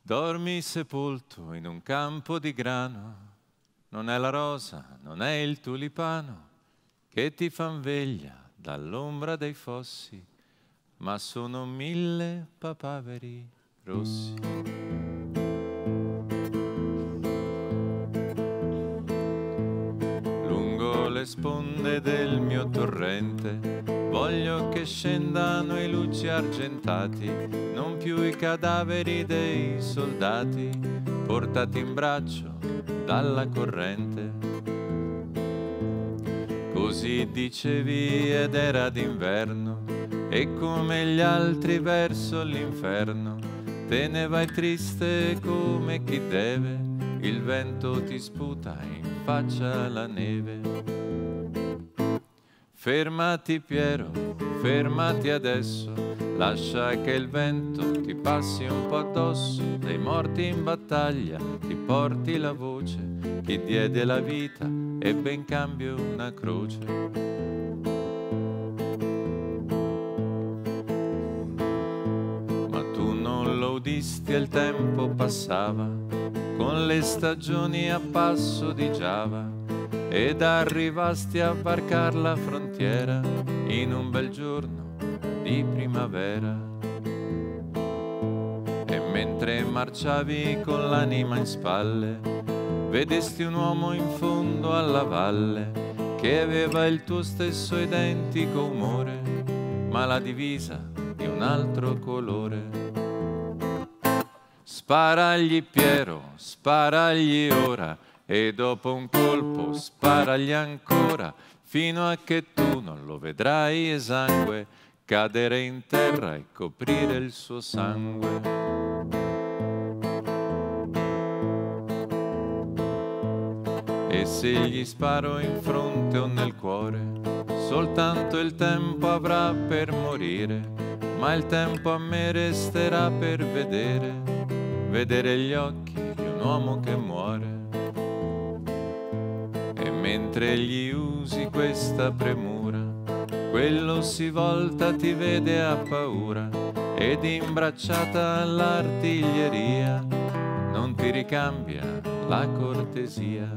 Dormi sepolto in un campo di grano, non è la rosa, non è il tulipano che ti fan veglia dall'ombra dei fossi, ma sono 1000 papaveri rossi. Lungo le sponde del mio torrente voglio che scendano i luci argentati, non più i cadaveri dei soldati portati in braccio dalla corrente. Così dicevi ed era d'inverno, e come gli altri verso l'inferno te ne vai triste come chi deve, il vento ti sputa in faccia la neve. Fermati Piero, fermati adesso, lascia che il vento ti passi un po' addosso, dei morti in battaglia ti porti la voce, chi diede la vita ebbe in cambio una croce. Ma tu non lo udisti e il tempo passava, con le stagioni a passo di Giava, ed arrivasti a varcar la frontiera in un bel giorno di primavera. E mentre marciavi con l'anima in spalle, vedesti un uomo in fondo alla valle che aveva il tuo stesso identico umore, ma la divisa di un altro colore. Sparagli Piero, sparagli ora, e dopo un colpo sparagli ancora, fino a che tu non lo vedrai esangue cadere in terra e coprire il suo sangue. E se gli sparo in fronte o nel cuore, soltanto il tempo avrà per morire, ma il tempo a me resterà per vedere gli occhi di un uomo che muore. E mentre gli usi questa premura, quello si volta, ti vede a paura, ed imbracciata all'artiglieria non ti ricambia la cortesia.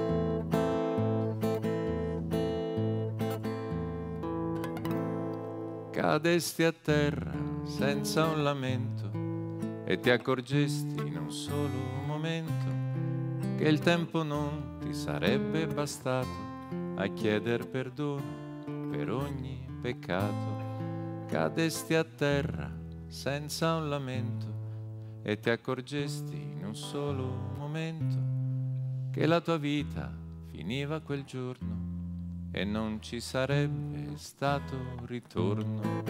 Cadesti a terra senza un lamento e ti accorgesti in un solo momento che il tempo non ti sarebbe bastato a chieder perdono per ogni peccato. Cadesti a terra senza un lamento e ti accorgesti in un solo momento che la tua vita finiva quel giorno e non ci sarebbe stato ritorno.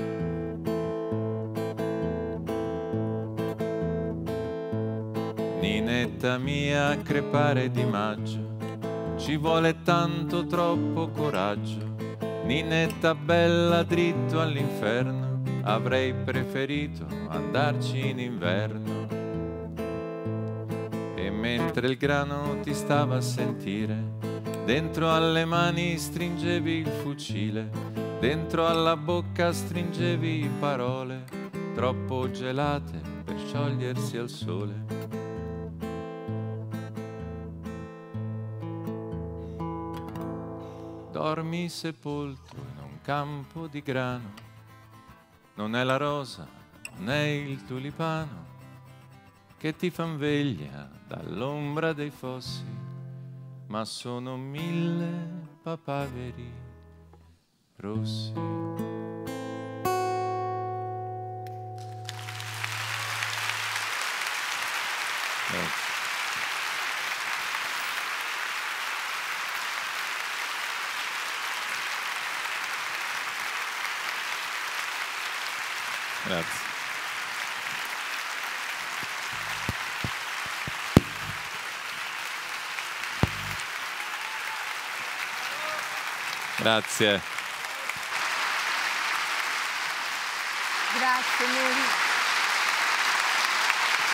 Ninetta mia, crepare di maggio, ci vuole tanto troppo coraggio. Ninetta bella, dritto all'inferno, avrei preferito andarci in inverno. E mentre il grano ti stava a sentire, dentro alle mani stringevi il fucile, dentro alla bocca stringevi parole troppo gelate per sciogliersi al sole. Dormi sepolto in un campo di grano, non è la rosa, non è il tulipano che ti fan veglia dall'ombra dei fossi, ma sono 1000 papaveri rossi. Grazie. Grazie. Grazie.